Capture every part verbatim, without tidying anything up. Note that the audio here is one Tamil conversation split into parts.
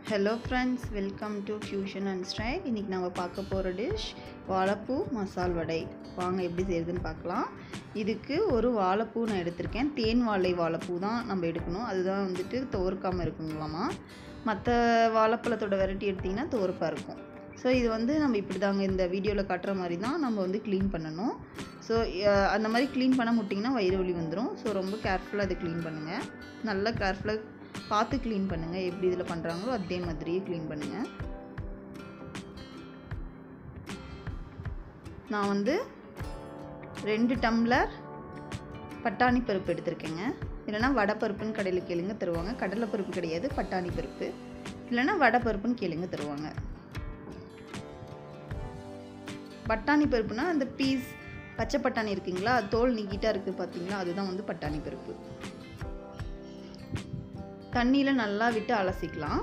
Hello friends, welcome to Fusion and Style. இன்னைக்கு நாம பார்க்க போற டிஷ் வாழைப்பூ மசால் வடை. வாங்க எப்படி செய்யறதுன்னு பார்க்கலாம். இதுக்கு ஒரு வாழைப்பூ நான் எடுத்துர்க்கேன். தேன் வாழை வாழைப்பூ தான் நம்ம எடுக்கணும். அதுதான் வந்துட்டு தோற்காம இருக்குங்களாமா. மற்ற வாழைப்பழத்தோட வெரைட்டி எடுத்தீங்கன்னா தோற்கா இருக்கும். ஸோ இது வந்து நம்ம இப்படி தாங்க இந்த வீடியோவில் காட்டுற மாதிரி தான் நம்ம வந்து க்ளீன் பண்ணணும். ஸோ அந்த மாதிரி க்ளீன் பண்ண முட்டிங்கன்னா வயிறு வலி வந்துடும். ஸோ ரொம்ப கேர்ஃபுல்லாக அதை க்ளீன் பண்ணுங்கள். நல்லா கேர்ஃபுல்லாக பார்த்து க்ளீன் பண்ணுங்கள். எப்படி இதில் பண்ணுறாங்களோ அதே மாதிரியே க்ளீன் பண்ணுங்கள். நான் வந்து ரெண்டு டம்ளர் பட்டாணி பருப்பு எடுத்திருக்கேங்க. இல்லைனா வடை பருப்புன்னு கடையில் கேளுங்க தருவாங்க. கடலை பருப்பு கிடையாது, பட்டாணி பருப்பு. இல்லைனா வடை பருப்புன்னு கேளுங்க தருவாங்க. பட்டாணி பருப்புனா அந்த பீஸ் பச்சை பட்டாணி இருக்குங்களா, தோல் நீக்கிட்டா இருக்குது பார்த்தீங்களா, அதுதான் வந்து பட்டாணி பருப்பு. தண்ணியில் நல்லா விட்டு அலசிக்கலாம்.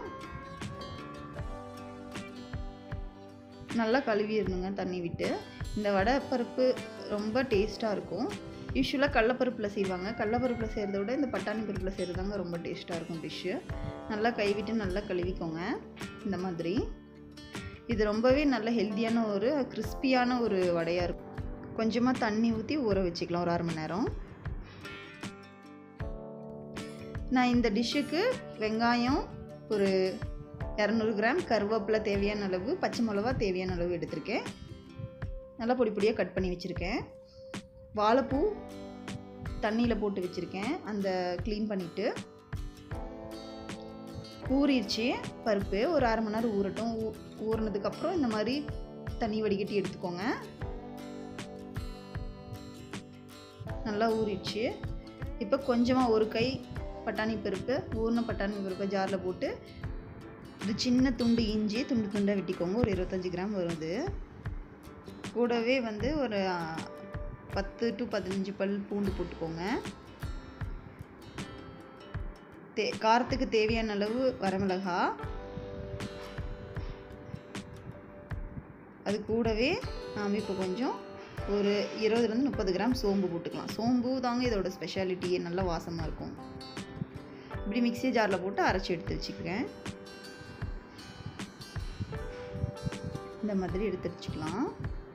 நல்லா கழுவிடணுங்க தண்ணி விட்டு. இந்த வடை பருப்பு ரொம்ப டேஸ்ட்டாக இருக்கும். யூஸ்வலாக கடலப்பருப்பில் செய்வாங்க. கடலப்பருப்பில் செய்கிறத விட இந்த பட்டாணி பருப்பில் செய்கிறதாங்க ரொம்ப டேஸ்ட்டாக இருக்கும் டிஷ்ஷு. நல்லா கைவிட்டு நல்லா கழுவிக்கோங்க. இந்த மாதிரி இது ரொம்பவே நல்ல ஹெல்த்தியான ஒரு கிறிஸ்பியான ஒரு வடையாக இருக்கும். கொஞ்சமாக தண்ணி ஊற்றி ஊற வச்சுக்கலாம் ஒரு அரை மணி நேரம். நான் இந்த டிஷ்ஷுக்கு வெங்காயம் ஒரு இரநூறு கிராம், கருவேப்பிலை தேவையான அளவு, பச்சை மிளகா தேவையான அளவு எடுத்திருக்கேன். நல்லா பொடி பொடியாக கட் பண்ணி வச்சுருக்கேன். வாழைப்பூ தண்ணியில் போட்டு வச்சுருக்கேன். அந்த க்ளீன் பண்ணிவிட்டு ஊறிடுச்சு பருப்பு. ஒரு அரை மணி நேரம் ஊறட்டும். ஊ ஊறினதுக்கப்புறம் இந்த மாதிரி தண்ணி வடிகட்டி எடுத்துக்கோங்க. நல்லா ஊறிடுச்சு. இப்போ கொஞ்சமாக ஒரு கை பட்டாணி பருப்பு, ஊறின பட்டாணி பருப்பை ஜாரில் போட்டு இது சின்ன துண்டு இஞ்சி துண்டு துண்டாக வெட்டிக்கோங்க. ஒரு இருபத்தஞ்சி கிராம் வருது. கூடவே வந்து ஒரு பத்து டு பதினஞ்சு பல் பூண்டு போட்டுக்கோங்க. தே காரத்துக்கு தேவையான அளவு வரமிளகா. அது கூடவே நாம் இப்போ கொஞ்சம் ஒரு இருபதுலேருந்து முப்பது கிராம் சோம்பு போட்டுக்கலாம். சோம்பு தாங்க இதோட ஸ்பெஷாலிட்டியே, நல்லா வாசமாக இருக்கும். இப்படி மிக்ஸி ஜாரில் போட்டு அரைச்சி எடுத்து வச்சுக்கிறேன். இந்த மாதிரி எடுத்து வச்சுக்கலாம்.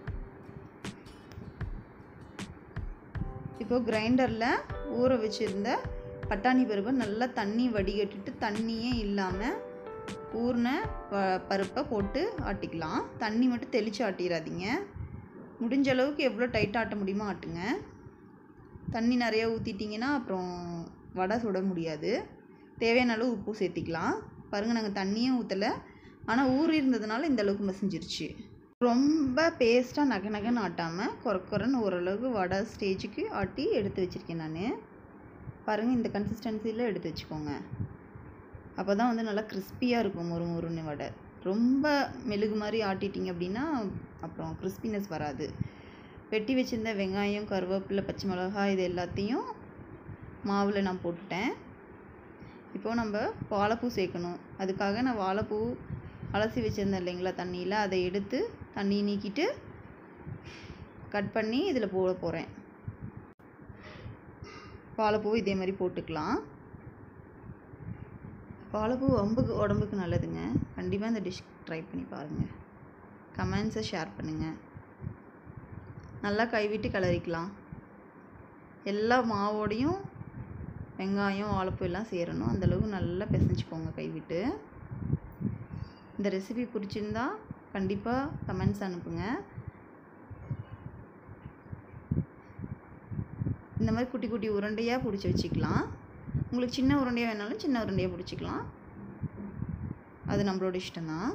இப்போ கிரைண்டரில் ஊற வச்சுருந்த பட்டாணி பருப்பை நல்லா தண்ணி வடிகட்டிட்டு தண்ணியே இல்லாமல் ஊறின பருப்பை போட்டு ஆட்டிக்கலாம். தண்ணி மட்டும் தெளித்து ஆட்டிடாதீங்க. முடிஞ்ச அளவுக்கு எவ்வளோ டைட்டாக ஆட்ட முடியுமோ ஆட்டுங்க. தண்ணி நிறையா ஊற்றிட்டிங்கன்னா அப்புறம் வடை சுட முடியாது. தேவையான அளவு உப்பு சேர்த்திக்கலாம். பாருங்கள், நாங்கள் தண்ணியே ஊற்றலை, ஆனால் ஊறி இருந்ததுனால இந்த அளவுக்கு மசிஞ்சிருச்சு. ரொம்ப பேஸ்ட்டாக நகை நகன்னு ஆட்டாமல் குறை குறைன்னு ஓரளவுக்கு வடை ஸ்டேஜுக்கு ஆட்டி எடுத்து வச்சுருக்கேன் நான். பாருங்கள், இந்த கன்சிஸ்டன்சியில் எடுத்து வச்சுக்கோங்க. அப்போ தான் வந்து நல்லா கிறிஸ்பியாக இருக்கும் ஒரு முருன்னு வடை. ரொம்ப மெழுகு மாதிரி ஆட்டிட்டிங்க அப்படின்னா அப்புறம் கிறிஸ்பினஸ் வராது. வெட்டி வச்சுருந்த வெங்காயம், கருவேப்பிலை, பச்சை மிளகாய் இது எல்லாத்தையும் மாவில் நான் போட்டுட்டேன். இப்போது நம்ம வாழைப்பூ சேர்க்கணும். அதுக்காக நான் வாழைப்பூ அலசி வச்சுருந்தேன் இல்லைங்களா தண்ணியில், அதை எடுத்து தண்ணி நீக்கிட்டு கட் பண்ணி இதில் போட போகிறேன். வாழைப்பூ இதே மாதிரி போட்டுக்கலாம். வாழைப்பூ உடம்புக்கு உடம்புக்கு நல்லதுங்க. கண்டிப்பாக இந்த டிஷ் ட்ரை பண்ணி பாருங்கள். கமெண்ட்ஸை ஷேர் பண்ணுங்கள். நல்லா கைவிட்டு கிளறிக்கலாம். எல்லா மாவோடையும் வெங்காயம் வாழைப்பூ எல்லாம் சேரணும். அந்தளவுக்கு நல்லா பிசைஞ்சுக்கோங்க கைவிட்டு. இந்த ரெசிபி பிடிச்சிருந்தா கண்டிப்பாக கமெண்ட்ஸ் அனுப்புங்க. இந்த மாதிரி குட்டி குட்டி உருண்டையாக பிடிச்சி வச்சுக்கலாம். உங்களுக்கு சின்ன உருண்டையாக வேணாலும் சின்ன உருண்டையாக பிடிச்சிக்கலாம். அது நம்மளோட இஷ்டம்தான்.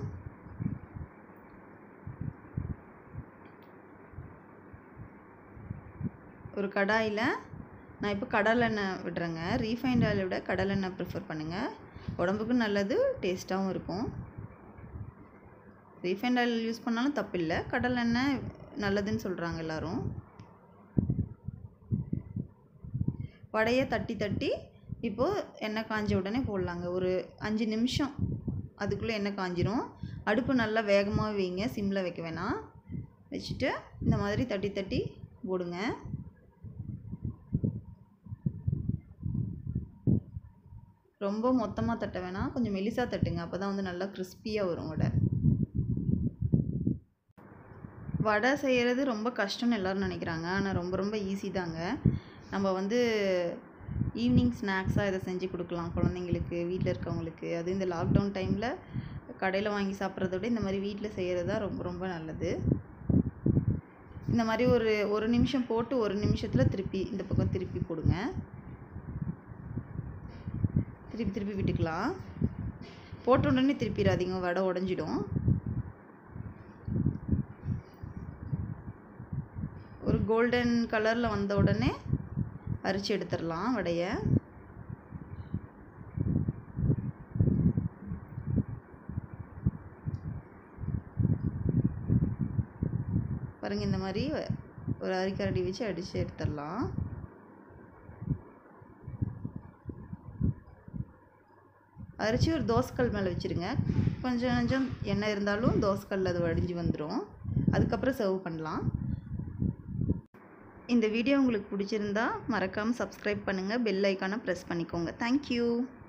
ஒரு கடாயில் நான் இப்போ கடலெண்ணெய் விடுறேங்க. ரீஃபைண்ட் ஆயிலை விட கடலெண்ணெய் ப்ரிஃபர் பண்ணுங்கள். உடம்புக்கு நல்லது, டேஸ்ட்டாகவும் இருக்கும். ரீஃபைண்ட் ஆயில் யூஸ் பண்ணாலும் தப்பில்லை, கடலெண்ணெய் நல்லதுன்னு சொல்கிறாங்க எல்லோரும். வடையை தட்டி தட்டி இப்போது எண்ணெய் காஞ்ச உடனே போடலாங்க. ஒரு அஞ்சு நிமிஷம் அதுக்குள்ளே எண்ணெய் காஞ்சிரும். அடுப்பு நல்லா வேகமாக வைங்க, சிம்மில் வைக்க வேணாம். வச்சுட்டு இந்த மாதிரி தட்டி தட்டி போடுங்க. ரொம்ப மொத்தமாக தட்ட வேணாம், கொஞ்சம் மெலிசாக தட்டுங்க. அப்போ தான் வந்து நல்லா கிறிஸ்பியாக வரும் வடை. வடை செய்கிறது ரொம்ப கஷ்டம்னு எல்லோரும் நினைக்கிறாங்க. ஆனால் ரொம்ப ரொம்ப ஈஸி தாங்க. நம்ம வந்து ஈவினிங் ஸ்நாக்ஸாக இதை செஞ்சு கொடுக்கலாம் குழந்தைங்களுக்கு, வீட்டில் இருக்கவங்களுக்கு. அது இந்த லாக்டவுன் டைமில் கடையில் வாங்கி சாப்பிட்றத விட இந்த மாதிரி வீட்டில் செய்கிறது தான் ரொம்ப ரொம்ப நல்லது. இந்த மாதிரி ஒரு ஒரு நிமிஷம் போட்டு ஒரு நிமிஷத்தில் திருப்பி இந்த பக்கம் திருப்பி போடுங்க. திருப்பி திருப்பி விட்டுக்கலாம். போட்ட உடனே திருப்பிடாதீங்க, வடை உடஞ்சிடும். ஒரு கோல்டன் கலரில் வந்த உடனே அரிச்சு எடுத்துடலாம் வடையை. பாருங்கள், இந்த மாதிரி ஒரு அரிக்கரண்டி வச்சு அடித்து எடுத்துடலாம். அரிச்சு ஒரு தோசைக்கல் மேலே வச்சுருங்க. கொஞ்சம் கொஞ்சம் எண்ணெய் இருந்தாலும் தோசைக்கல்ல அது வடிஞ்சு வந்துடும். அதுக்கப்புறம் சர்வ் பண்ணலாம். இந்த வீடியோ உங்களுக்கு பிடிச்சிருந்தா மறக்காமல் சப்ஸ்கிரைப் பண்ணுங்கள், பெல் ஐக்கானை ப்ரெஸ் பண்ணிக்கோங்க. தேங்க்யூ.